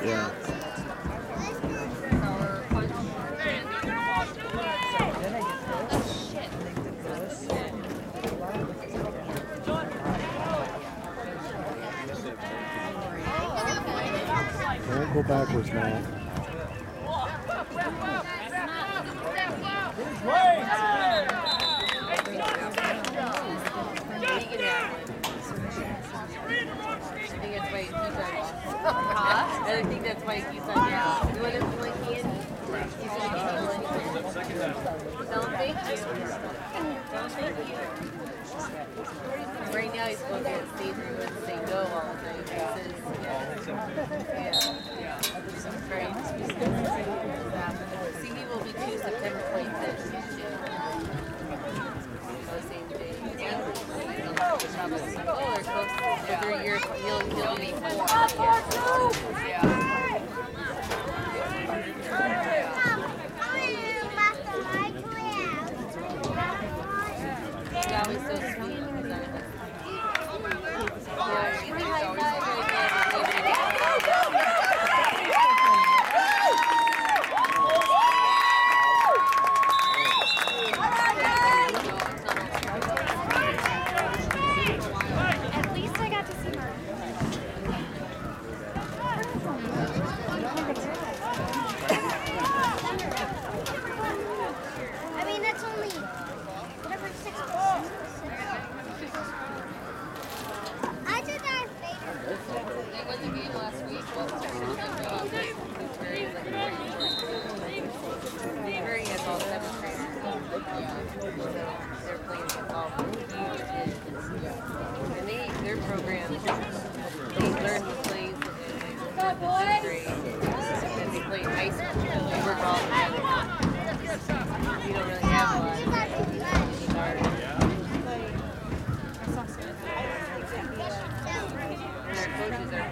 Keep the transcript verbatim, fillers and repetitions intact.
Yeah. Don't go backwards, man. I think that's why he's on now. You want to like candy? He's going to get you. Don't thank you. Don't thank you. Right now he's going to get stage room and say no all the time. He says, yeah. Yeah. Right. See, he will be two September twenty-fifth. Same day. Yeah. Oh, they're close. Every year he'll, he'll be four. Yeah. That was so sweet because I was yeah, she's a high At least I got to see her. I mean, that's only whatever six percent. I did our favorite. It was a game last week. Very has all seven trainers. They're playing football. And they, their program, they learn the plays in fifth grade. And they play high school. They work all together. We don't really have a lot of that. And our coaches are